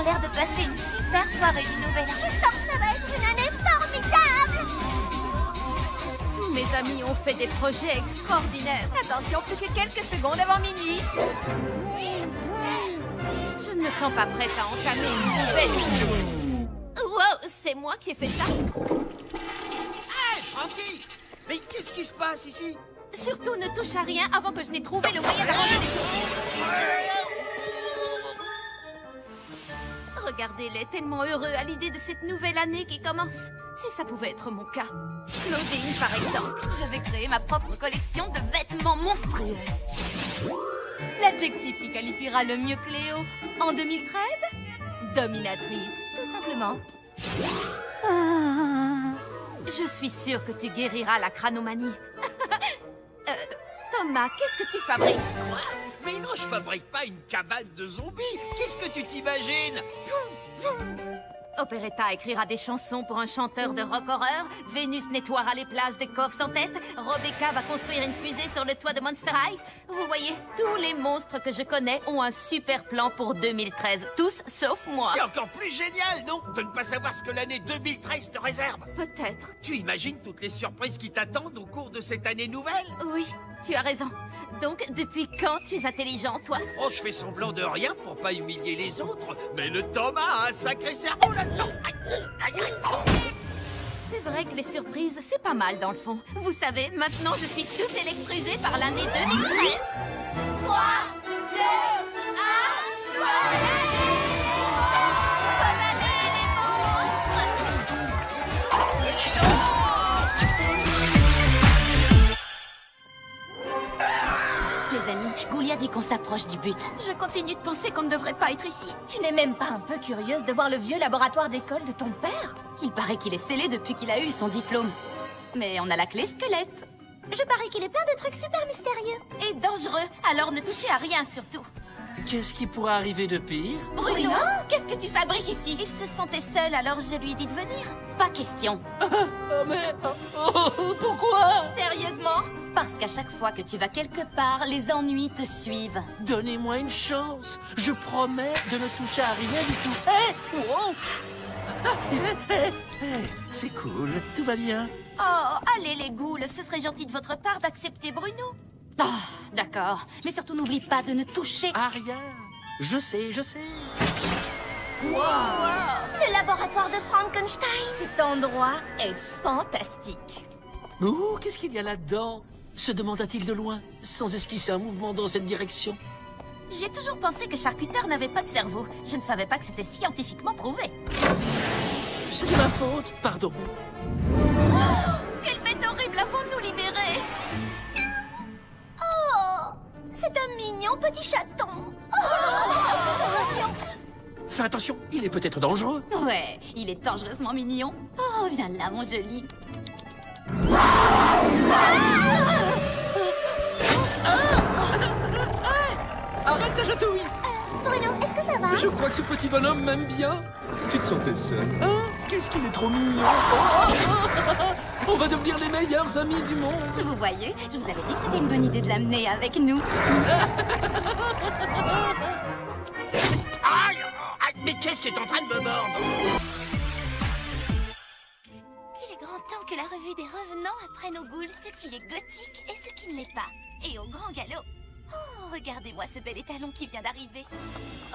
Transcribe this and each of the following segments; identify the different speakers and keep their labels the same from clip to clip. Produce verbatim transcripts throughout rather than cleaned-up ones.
Speaker 1: l'air de passer une super soirée du Nouvel An. Je sens que ça va être une année formidable.
Speaker 2: Tous mes amis ont fait des projets extraordinaires. Attention, plus que quelques secondes avant minuit. Je ne me sens pas prête à entamer une nouvelle vie. Wow, c'est moi qui ai fait ça.
Speaker 3: Hey, Frankie! Mais qu'est-ce qui se passe ici?
Speaker 2: Surtout ne touche à rien avant que je n'ai trouvé le moyen d'arranger les choses. Regardez-les, tellement heureux à l'idée de cette nouvelle année qui commence. Si ça pouvait être mon cas. Claudine, par exemple. Je vais créer ma propre collection de vêtements monstrueux. L'adjectif qui qualifiera le mieux Cléo en deux mille treize? Dominatrice, tout simplement. Je suis sûre que tu guériras la cranomanie. euh, Thomas, qu'est-ce que tu fabriques?
Speaker 3: Quoi? Mais non, je fabrique pas une cabane de zombies. Qu'est-ce que tu t'imagines?
Speaker 2: Operetta écrira des chansons pour un chanteur de rock horreur. Vénus nettoiera les plages des corps sans tête. Rebecca va construire une fusée sur le toit de Monster High. Vous voyez, tous les monstres que je connais ont un super plan pour deux mille treize. Tous sauf moi.
Speaker 3: C'est encore plus génial, non? De ne pas savoir ce que l'année deux mille treize te réserve.
Speaker 2: Peut-être.
Speaker 3: Tu imagines toutes les surprises qui t'attendent au cours de cette année nouvelle?
Speaker 2: Oui, tu as raison. Donc, depuis quand tu es intelligent, toi?
Speaker 3: Oh, je fais semblant de rien pour pas humilier les autres, mais le Thomas a un sacré cerveau là-dedans. Aïe, aïe, aïe.
Speaker 2: C'est vrai que les surprises, c'est pas mal dans le fond. Vous savez, maintenant je suis toute électrisée par l'année deux mille treize.
Speaker 1: trois, deux, un, bonne année!
Speaker 2: Bonne année, les monstres!
Speaker 4: Les amis, Goulia dit qu'on s'approche du but.
Speaker 2: Je continue de penser qu'on ne devrait pas être ici.
Speaker 1: Tu n'es même pas un peu curieuse de voir le vieux laboratoire d'école de ton père?
Speaker 4: Il paraît qu'il est scellé depuis qu'il a eu son diplôme. Mais on a la clé squelette.
Speaker 1: Je parie qu'il est plein de trucs super mystérieux.
Speaker 2: Et dangereux, alors ne touchez à rien surtout.
Speaker 5: Qu'est-ce qui pourrait arriver de pire?
Speaker 2: Bruno, qu'est-ce que tu fabriques ici? Il se sentait seul, alors je lui ai dit de venir.
Speaker 4: Pas question.
Speaker 5: Oh, mais... oh, oh, pourquoi?
Speaker 2: Sérieusement?
Speaker 4: Parce qu'à chaque fois que tu vas quelque part, les ennuis te suivent.
Speaker 5: Donnez-moi une chance. Je promets de ne toucher à rien du tout. Hé! Wow! Ah, hé, hé, hé. C'est cool, tout va bien.
Speaker 2: Oh, allez les ghouls, ce serait gentil de votre part d'accepter Bruno.
Speaker 4: Ah, d'accord. Mais surtout, n'oublie pas de ne toucher...
Speaker 5: À rien. Je sais, je sais.
Speaker 1: Le laboratoire de Frankenstein.
Speaker 2: Cet endroit est fantastique.
Speaker 5: Oh, qu'est-ce qu'il y a là-dedans? Se demanda-t-il de loin, sans esquisser un mouvement dans cette direction.
Speaker 2: J'ai toujours pensé que charcuteur n'avait pas de cerveau. Je ne savais pas que c'était scientifiquement prouvé.
Speaker 5: C'est de ma faute, pardon.
Speaker 2: Oh, quelle bête horrible avant de nous libérer!
Speaker 1: Oh, c'est un mignon petit chaton. Oh,
Speaker 5: Fais attention, il est peut-être dangereux.
Speaker 4: Ouais, il est dangereusement mignon. Oh, viens là, mon joli.
Speaker 5: Arrête sa chatouille!
Speaker 1: Bruno, est-ce que ça va?
Speaker 5: Je crois que ce petit bonhomme m'aime bien. Tu te sentais seul, hein? Qu'est-ce qu'il est trop mignon! Oh, oh, oh, oh. On va devenir les meilleurs amis du monde!
Speaker 4: Vous voyez, je vous avais dit que c'était une bonne idée de l'amener avec nous.
Speaker 3: Aïe, aïe, mais qu'est-ce qui est en train de me mordre?
Speaker 1: Il est grand temps que la revue des revenants apprenne aux ghouls ce qui est gothique et ce qui ne l'est pas. Et au grand galop. Oh, regardez-moi ce bel étalon qui vient d'arriver. Oh.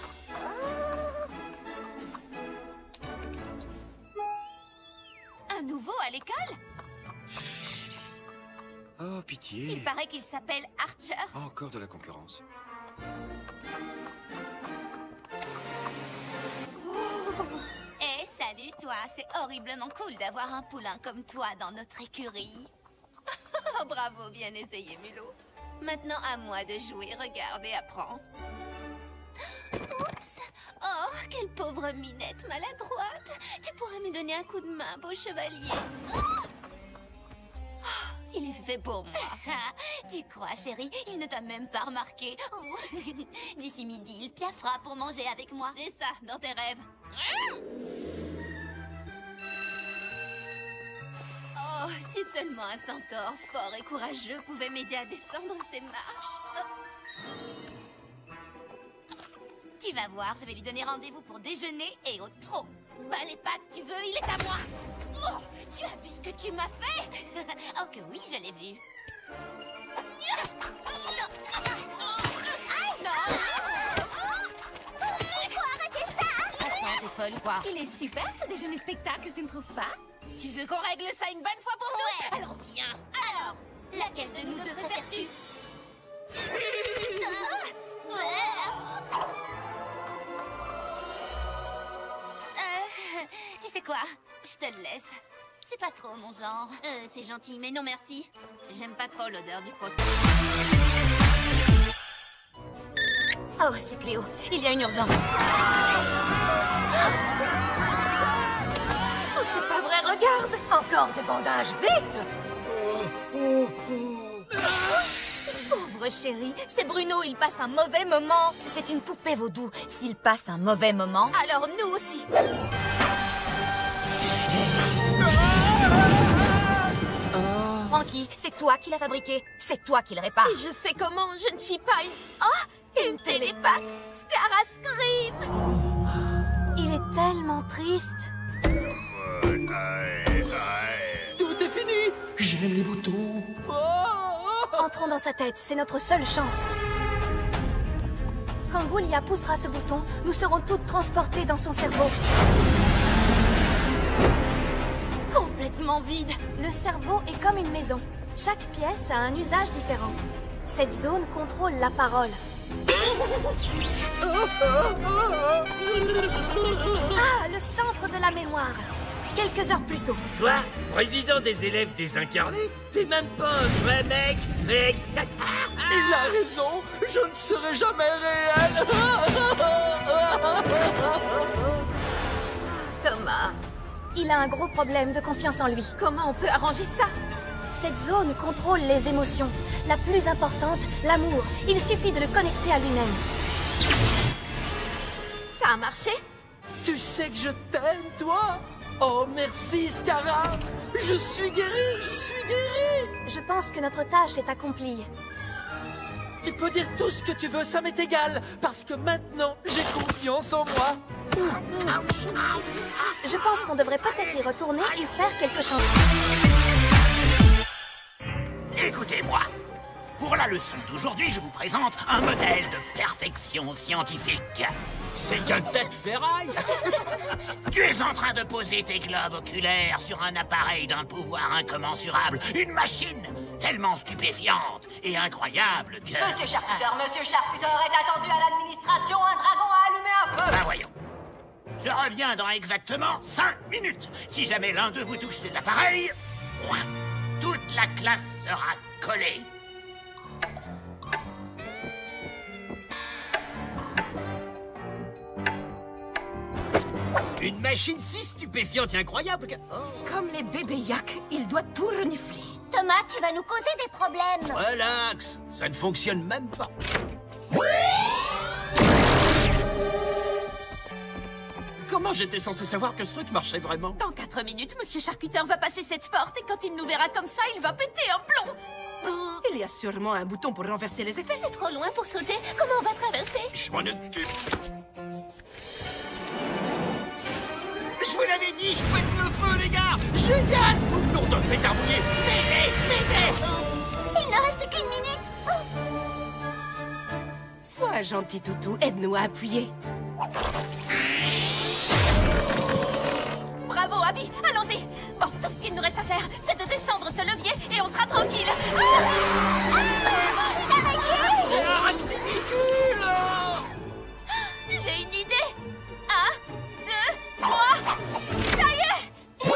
Speaker 2: Un nouveau à l'école?
Speaker 6: Oh, pitié.
Speaker 2: Il paraît qu'il s'appelle Archer.
Speaker 6: Encore de la concurrence.
Speaker 1: Eh, salut toi, c'est horriblement cool d'avoir un poulain comme toi dans notre écurie.
Speaker 2: Oh, bravo, bien essayé, Mulot. Maintenant, à moi de jouer. Regarde et apprends.
Speaker 1: Oups. Oh, quelle pauvre minette maladroite. Tu pourrais me donner un coup de main, beau chevalier.
Speaker 2: Oh, il est fait pour moi.
Speaker 1: Tu crois, chérie? Il ne t'a même pas remarqué. Oh. D'ici midi, il piaffera pour manger avec moi.
Speaker 2: C'est ça, dans tes rêves. Oh, si seulement un centaure fort et courageux pouvait m'aider à descendre ces marches.
Speaker 1: Tu Tu vas voir, je vais lui donner rendez-vous pour déjeuner et au trot. Bah les pattes, tu veux, il est à moi. Oh, tu as vu ce que tu m'as fait? Oh que oui, je l'ai vu.
Speaker 2: Il faut arrêter ça! Attends, t'es folle ou quoi?
Speaker 1: Il est super ce déjeuner spectacle, tu ne trouves pas? Tu veux qu'on règle ça une bonne fois pour toutes? Alors viens. Alors, laquelle de nous deux préfères-tu? Euh, tu sais quoi? Je te le laisse. C'est pas trop mon genre. Euh, c'est gentil, mais non merci. J'aime pas trop l'odeur du croquis.
Speaker 2: Oh, c'est Cléo. Il y a une urgence. Oh, c'est pas vrai, regarde! Encore des bandages, vite! Pauvre chérie, c'est Bruno, il passe un mauvais moment. C'est une poupée vaudou. S'il passe un mauvais moment, alors nous aussi. Frankie, c'est toi qui l'as fabriqué. C'est toi qui le répare. Et je fais comment? Je ne suis pas une... Oh, une télépathe. Scara Scream. Il est tellement triste.
Speaker 5: Tout est fini. J'aime les boutons.
Speaker 7: Entrons dans sa tête, c'est notre seule chance. Quand Goulia poussera ce bouton, nous serons toutes transportées dans son cerveau.
Speaker 2: Complètement vide.
Speaker 7: Le cerveau est comme une maison. Chaque pièce a un usage différent. Cette zone contrôle la parole. Ah, le centre de la mémoire. Quelques heures plus tôt.
Speaker 3: Toi, président des élèves désincarnés, t'es même pas un vrai mec, mec.
Speaker 5: Il a raison. Je ne serai jamais réel.
Speaker 2: Thomas,
Speaker 7: Il a un gros problème de confiance en lui.
Speaker 2: comment on peut arranger ça?
Speaker 7: Cette zone contrôle les émotions. La plus importante, l'amour. Il suffit de le connecter à lui-même.
Speaker 2: Ça a marché?
Speaker 5: Tu sais que je t'aime, toi. Oh, merci, Scara. Je suis guéri, je suis guéri.
Speaker 7: Je pense que notre tâche est accomplie.
Speaker 5: Tu peux dire tout ce que tu veux, ça m'est égal. Parce que maintenant, j'ai confiance en moi.
Speaker 7: Je pense qu'on devrait peut-être y retourner et faire quelque chose.
Speaker 8: Écoutez-moi. Pour la leçon d'aujourd'hui, je vous présente un modèle de perfection scientifique.
Speaker 3: C'est qu'un tas de ferraille.
Speaker 8: Tu es en train de poser tes globes oculaires sur un appareil d'un pouvoir incommensurable. Une machine tellement stupéfiante et incroyable que...
Speaker 9: Monsieur Charcuteur, Monsieur Charcuteur est attendu à l'administration. Un dragon a allumé un feu.
Speaker 8: Ben voyons. Je reviens dans exactement cinq minutes. Si jamais l'un de vous touche cet appareil, toute la classe sera collée.
Speaker 3: Une machine si stupéfiante et incroyable que... Oh.
Speaker 2: Comme les bébés yak, il doit tout renifler.
Speaker 1: Thomas, tu vas nous causer des problèmes.
Speaker 3: Relax, ça ne fonctionne même pas. Comment j'étais censé savoir que ce truc marchait vraiment?
Speaker 2: Dans quatre minutes, Monsieur Charcuteur va passer cette porte et quand il nous verra comme ça, il va péter un plomb.
Speaker 9: Il y a sûrement un bouton pour renverser les effets.
Speaker 1: C'est trop loin pour sauter. Comment on va traverser?
Speaker 3: Je m'en occupe. Je vous l'avais dit, je pète le feu, les gars. Génial. Vous nom de pétard mouillé. Pétez, pétez.
Speaker 1: Il ne reste qu'une minute.
Speaker 9: Sois un gentil toutou, aide-nous à appuyer.
Speaker 2: Bravo, Abby, allons-y. Bon, tout ce qu'il nous reste à faire, c'est de descendre ce levier et on sera tranquille. Ah
Speaker 3: C'est un ridicule.
Speaker 2: J'ai une idée. Un, deux, trois. Ça y est.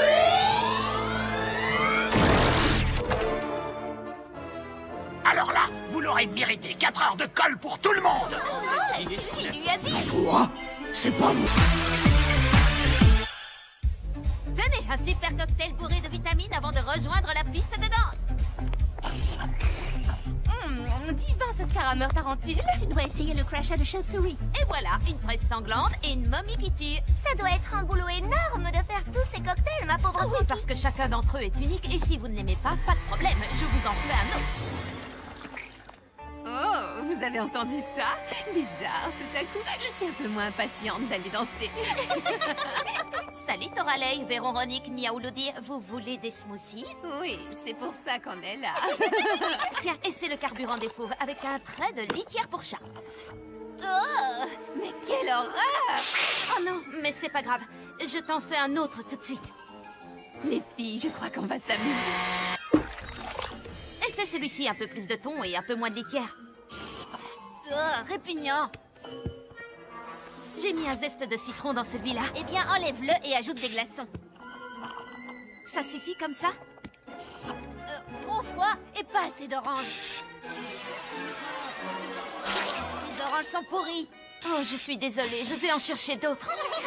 Speaker 8: Alors là, vous l'aurez mérité. quatre heures de colle pour tout le monde.
Speaker 2: Oh, c'est ce qu'il lui a dit.
Speaker 8: Quoi? C'est pas moi.
Speaker 2: Tenez, un super cocktail bourré de vitamines avant de rejoindre la piste de danse. Hum, divin ce scarameur tarentule.
Speaker 1: Tu dois essayer le crachat de chauve-souris.
Speaker 2: Et voilà, une fraise sanglante et une momie qui tue.
Speaker 1: Ça doit être un boulot énorme de faire tous ces cocktails, ma pauvre
Speaker 2: Ah oui, parce que chacun d'entre eux est unique et si vous ne l'aimez pas, pas de problème, je vous en fais un autre.
Speaker 4: Oh, vous
Speaker 2: Vous avez entendu ça? Bizarre, tout à coup, je suis un peu moins impatiente d'aller danser.
Speaker 1: Salut Toralei, Véronique, Miaoulodi, vous voulez des smoothies?
Speaker 2: Oui, c'est pour ça qu'on est là.
Speaker 1: Tiens, et c'est le carburant des fauves avec un trait de litière pour chat.
Speaker 2: Oh, mais quelle horreur!
Speaker 1: Oh non, mais c'est pas grave. Je t'en fais un autre tout de suite.
Speaker 2: Les filles, je crois qu'on va s'amuser.
Speaker 1: Et c'est celui-ci, un peu plus de thon et un peu moins de litière. Oh, répugnant. J'ai mis un zeste de citron dans celui-là.
Speaker 7: Eh bien, enlève-le et ajoute des glaçons.
Speaker 1: Ça suffit comme ça?
Speaker 7: Euh, trop froid et pas assez d'orange. Les oranges sont pourries.
Speaker 1: Oh, je suis désolée, je vais en chercher d'autres.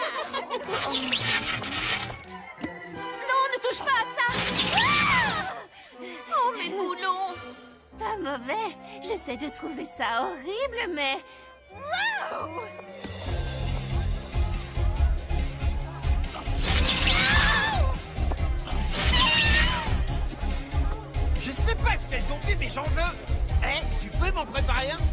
Speaker 1: Non, ne touche pas à ça! Oh, mes boulons!
Speaker 2: Pas mauvais. J'essaie de trouver ça horrible, mais... Wow!
Speaker 3: Je sais pas ce qu'elles ont fait, mais j'en veux. Eh, tu peux m'en préparer un?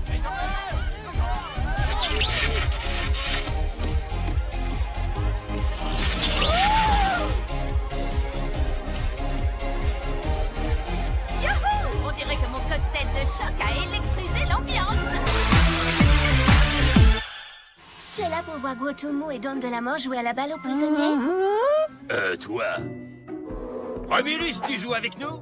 Speaker 1: Yahoo! On dirait que mon cocktail de choc a électrisé l'ambiance.
Speaker 7: Tu es là pour voir Guotumu et Dawn de la Mort jouer à la balle aux prisonniers?
Speaker 8: Euh, toi?
Speaker 3: Romulus, tu joues avec nous?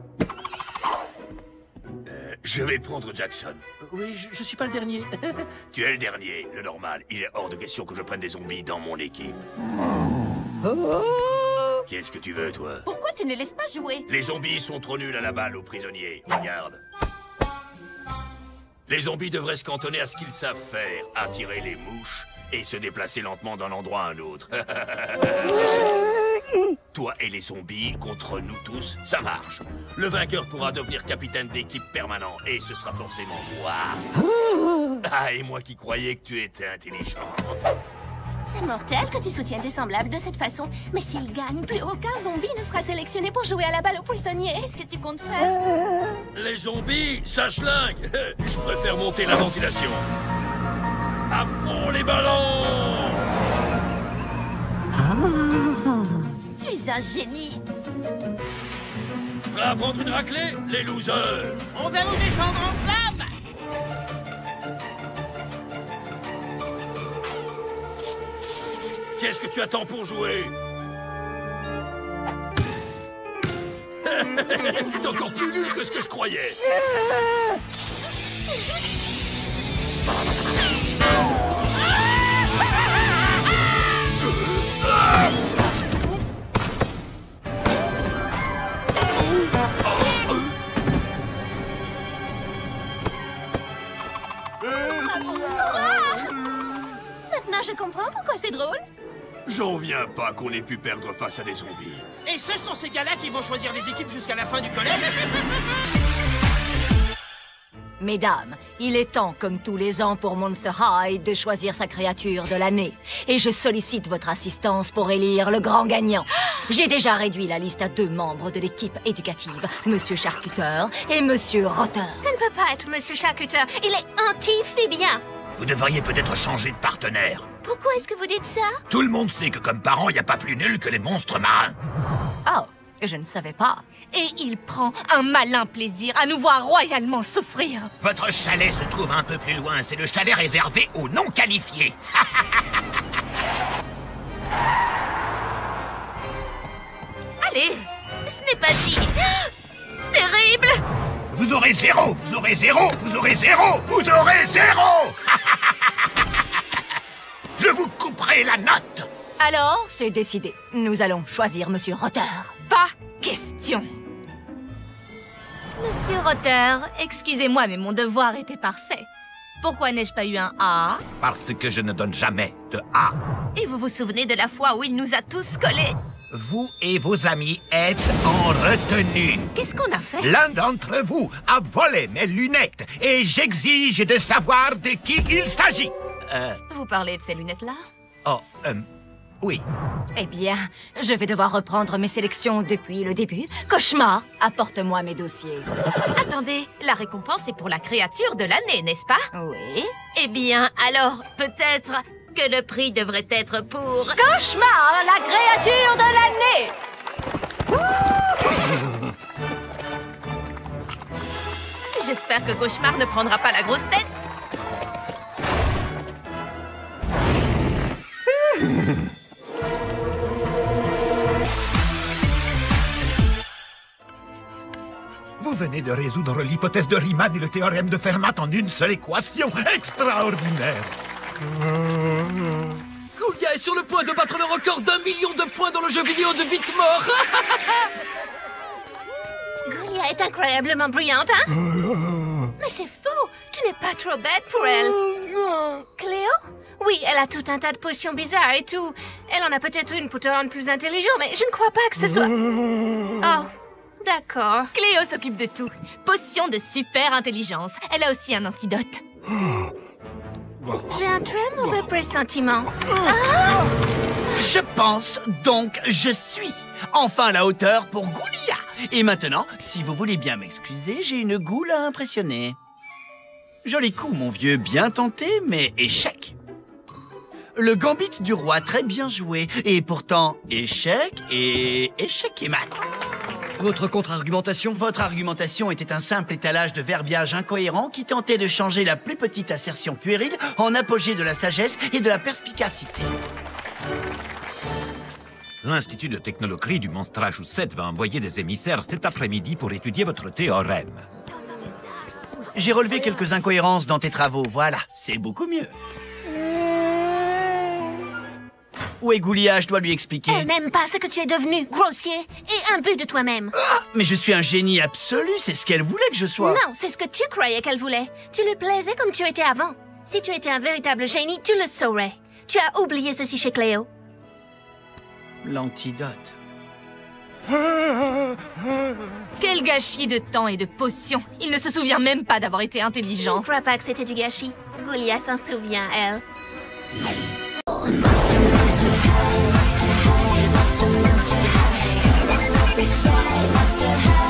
Speaker 8: Euh, je vais prendre Jackson.
Speaker 5: Oui, je, je suis pas le dernier.
Speaker 8: Tu es le dernier, le normal. Il est hors de question que je prenne des zombies dans mon équipe. Qu'est-ce que tu veux, toi?
Speaker 1: Pourquoi tu ne laisses pas jouer?
Speaker 8: Les zombies sont trop nuls à la balle aux prisonniers. Regarde. Les zombies devraient se cantonner à ce qu'ils savent faire, attirer les mouches et se déplacer lentement d'un endroit à un autre. Toi et les zombies contre nous tous, ça marche. Le vainqueur pourra devenir capitaine d'équipe permanent et ce sera forcément moi. Ah, et moi qui croyais que tu étais intelligente.
Speaker 7: C'est mortel que tu soutiennes tes semblables de cette façon. Mais s'ils gagnent, plus aucun zombie ne sera sélectionné pour jouer à la balle aux prisonniers.
Speaker 1: Qu'est-ce que tu comptes faire?
Speaker 8: Les zombies, ça schlingue. Je préfère monter la ventilation. À fond les ballons!
Speaker 1: Tu es un génie.
Speaker 8: Prêt à prendre une raclée, les losers?
Speaker 3: On va vous descendre en flamme!
Speaker 8: Qu'est-ce que tu attends pour jouer? T'es encore plus nul que ce que je croyais.
Speaker 7: Maintenant, je comprends pourquoi c'est drôle.
Speaker 8: J'en viens pas qu'on ait pu perdre face à des zombies.
Speaker 3: Et ce sont ces gars-là qui vont choisir les équipes jusqu'à la fin du collège?
Speaker 9: Mesdames, il est temps, comme tous les ans pour Monster High, de choisir sa créature de l'année. Et je sollicite votre assistance pour élire le grand gagnant. J'ai déjà réduit la liste à deux membres de l'équipe éducative, Monsieur Charcuteur et Monsieur Rotter.
Speaker 7: Ça ne peut pas être Monsieur Charcuteur. Il est anti-phébien.
Speaker 8: Vous devriez peut-être changer de partenaire.
Speaker 7: Pourquoi est-ce que vous dites ça?
Speaker 8: Tout le monde sait que comme parents, il n'y a pas plus nul que les monstres marins.
Speaker 9: Oh, je ne savais pas.
Speaker 10: Et il prend un malin plaisir à nous voir royalement souffrir.
Speaker 8: Votre chalet se trouve un peu plus loin. C'est le chalet réservé aux non qualifiés.
Speaker 10: Allez, ce n'est pas si... terrible.
Speaker 8: Vous aurez zéro, vous aurez zéro, vous aurez zéro, vous aurez zéro. Je vous couperai la note.
Speaker 9: Alors, c'est décidé. Nous allons choisir Monsieur Rotter.
Speaker 10: Pas question. Monsieur Rotter, excusez-moi, mais mon devoir était parfait. Pourquoi n'ai-je pas eu un A?
Speaker 8: Parce que je ne donne jamais de A.
Speaker 10: Et vous vous souvenez de la fois où il nous a tous collés?
Speaker 8: Vous et vos amis êtes en retenue.
Speaker 10: Qu'est-ce qu'on a fait?
Speaker 8: L'un d'entre vous a volé mes lunettes et j'exige de savoir de qui il s'agit. Euh...
Speaker 10: Vous parlez de ces lunettes-là?
Speaker 8: Oh, euh...
Speaker 11: Oui.
Speaker 9: Eh bien, je vais devoir reprendre mes sélections depuis le début. Cauchemar, apporte-moi mes dossiers.
Speaker 10: Attendez, la récompense est pour la créature de l'année, n'est-ce pas?
Speaker 9: Oui.
Speaker 10: Eh bien, alors, peut-être que le prix devrait être pour...
Speaker 9: Cauchemar, la créature de l'année!
Speaker 10: J'espère que Cauchemar ne prendra pas la grosse tête.
Speaker 11: Vous venez de résoudre l'hypothèse de Riemann et le théorème de Fermat en une seule équation. Extraordinaire!
Speaker 3: Goulia est sur le point de battre le record d'un million de points dans le jeu vidéo de vite mort.
Speaker 7: Goulia est incroyablement brillante, hein? Mais c'est faux! Tu n'es pas trop bête pour elle. Cléo? Oui, elle a tout un tas de potions bizarres et tout. Elle en a peut-être une pour te rendre plus intelligent, mais je ne crois pas que ce soit... Oh, d'accord.
Speaker 10: Cléo s'occupe de tout. Potion de super intelligence. Elle a aussi un antidote.
Speaker 7: J'ai un très mauvais pressentiment.
Speaker 3: Ah! Je pense, donc je suis enfin à la hauteur pour Goulia. Et maintenant, si vous voulez bien m'excuser, j'ai une goule à impressionner. Joli coup, mon vieux, bien tenté, mais échec. Le gambit du roi, très bien joué. Et pourtant, échec et échec et mat.
Speaker 12: Votre contre-argumentation?
Speaker 3: Votre argumentation était un simple étalage de verbiage incohérent qui tentait de changer la plus petite assertion puérile en apogée de la sagesse et de la perspicacité.
Speaker 11: L'Institut de technologie du Monstrachusset va envoyer des émissaires cet après-midi pour étudier votre théorème.
Speaker 3: J'ai relevé quelques incohérences dans tes travaux, voilà, c'est beaucoup mieux. Où est Goulia? Je dois lui expliquer.
Speaker 7: Elle n'aime pas ce que tu es devenu, grossier et imbu de toi-même.
Speaker 3: Ah, mais je suis un génie absolu, c'est ce qu'elle voulait que je sois.
Speaker 7: Non, c'est ce que tu croyais qu'elle voulait. Tu lui plaisais comme tu étais avant. Si tu étais un véritable génie, tu le saurais. Tu as oublié ceci chez Cléo.
Speaker 3: L'antidote.
Speaker 10: Quel gâchis de temps et de potions. Il ne se souvient même pas d'avoir été
Speaker 7: Je
Speaker 10: intelligent.
Speaker 7: ne crois pas que c'était du gâchis. Goulia s'en souvient, elle.
Speaker 1: Monster high, monster high, monster high.